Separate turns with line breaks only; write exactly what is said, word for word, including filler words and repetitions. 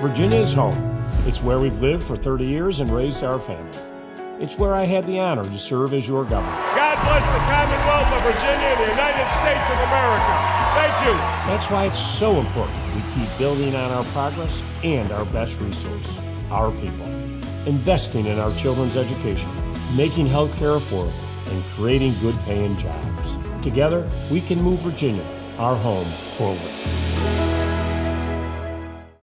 Virginia is home. It's where we've lived for thirty years and raised our family. It's where I had the honor to serve as your governor.
God bless the Commonwealth of Virginia and the United States of America. Thank you.
That's why it's so important we keep building on our progress and our best resource, our people. Investing in our children's education, making healthcare affordable, and creating good-paying jobs. Together, we can move Virginia, our home, forward.